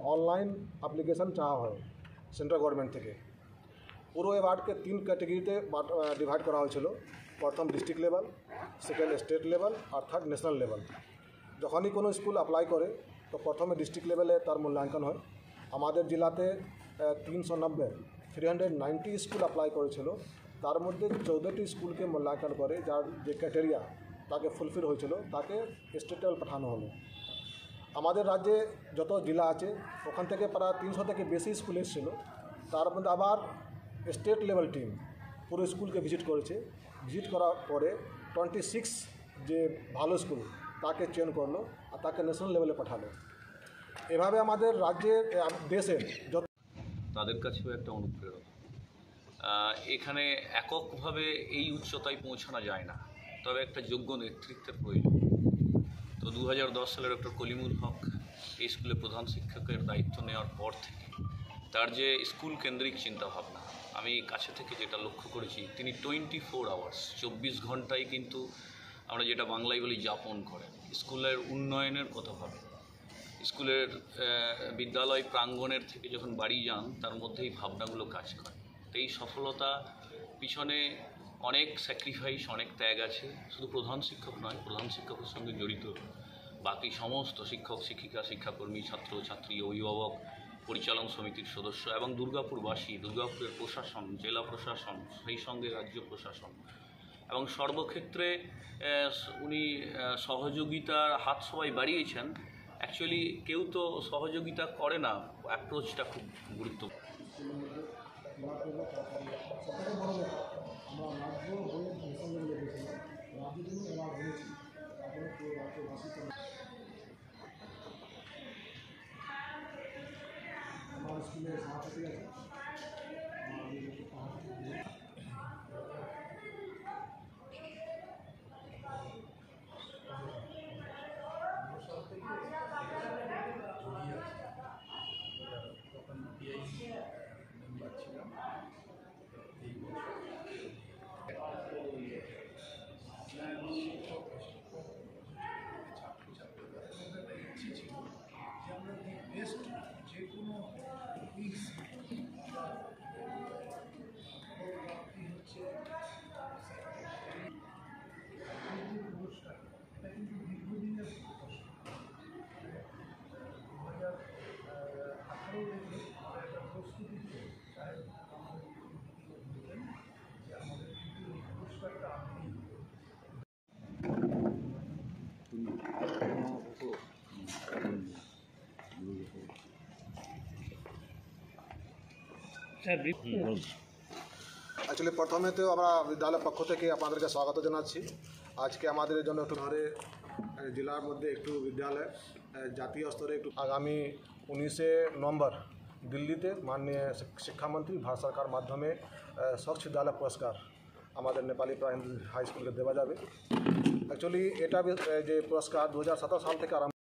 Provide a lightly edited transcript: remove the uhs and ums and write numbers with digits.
Online application চাওয়া হয় central government থেকে। পুরো অ্যাওয়ার্ডকে 3 ক্যাটেগরিতে ডিভাইড করা হয়েছিল। প্রথম district level, second state level আর থার্ড ন্যাশনাল লেভেল। যখনই কোনো স্কুল অ্যাপ্লাই করে তো প্রথমে ডিস্ট্রিক্ট লেভেলে তার মূল্যাঙ্কন হয়। আমাদের জেলাতে 390 স্কুল অ্যাপ্লাই করেছিল, তার মধ্যে 14টি স্কুলকে মূল্যাঙ্কন করে, যার যে ক্রাইটেরিয়া তাকে ফুলফিল হয়েছিল তাকে স্টেট লেভেল পাঠানো হলো। আমাদের রাজ্যে যত জেলা আছে ওখান থেকে প্রায় 300 থেকে বেশি স্কুল এসেছিলো। তার মধ্যে আবার স্টেট লেভেল টিম পুরো স্কুলকে ভিজিট করেছে। ভিজিট করার পরে 26 যে ভালো স্কুল তাকে চেন করলো আর তাকে ন্যাশনাল লেভেলে পাঠালো। এভাবে আমাদের রাজ্যের দেশের যত তাদের কাছেও একটা অনুপ্রেরণা। এখানে এককভাবে এই উচ্চতায় পৌঁছানো যায় না, তবে একটা যোগ্য নেতৃত্বের প্রয়োজন। তো 2010 সালে ডক্টর কলিমুল হক এই স্কুলে প্রধান শিক্ষকের দায়িত্ব নেওয়ার পর থেকে তার যে স্কুল কেন্দ্রিক চিন্তাভাবনা, আমি কাছে থেকে যেটা লক্ষ্য করেছি, তিনি 24 আওয়ার্স 24 ঘন্টায় কিন্তু আমরা যেটা বাংলায় বলি যাপন করেন, স্কুলের উন্নয়নের কথা ভাবেন। স্কুলের বিদ্যালয় প্রাঙ্গণের থেকে যখন বাড়ি যান তার মধ্যেই ভাবনাগুলো কাজ করে। তো এই সফলতা পিছনে অনেক স্যাক্রিফাইস, অনেক ত্যাগ আছে। শুধু প্রধান শিক্ষক নয়, প্রধান শিক্ষকের সঙ্গে জড়িত বাকি সমস্ত শিক্ষক, শিক্ষিকা, শিক্ষাকর্মী, ছাত্র ছাত্রী, অভিভাবক, পরিচালন সমিতির সদস্য এবং দুর্গাপুরবাসী, দুর্গাপুরের প্রশাসন, জেলা প্রশাসন, সেই সঙ্গে রাজ্য প্রশাসন এবং সর্বক্ষেত্রে উনি সহযোগিতার হাত সবাই বাড়িয়েছেন। অ্যাকচুয়ালি কেউ তো সহযোগিতা করে না, অ্যাপ্রোচটা খুব গুরুত্বপূর্ণ। অ্যাকচুয়ালি প্রথমে তো আমরা বিদ্যালয়ের পক্ষ থেকে আপনাদেরকে স্বাগত জানাচ্ছি। আজকে আমাদের জন্য একটু ধরে জেলার মধ্যে একটু বিদ্যালয় জাতীয় স্তরে একটু আগামী 19 নভেম্বর দিল্লিতে মাননীয় শিক্ষামন্ত্রী ভারত সরকার মাধ্যমে স্বচ্ছ বিদ্যালয় পুরস্কার আমাদের নেপালি প্রাইমারি হাই স্কুলকে দেওয়া যাবে। অ্যাকচুয়ালি এটা যে পুরস্কার 2017 সাল থেকে আরম্ভ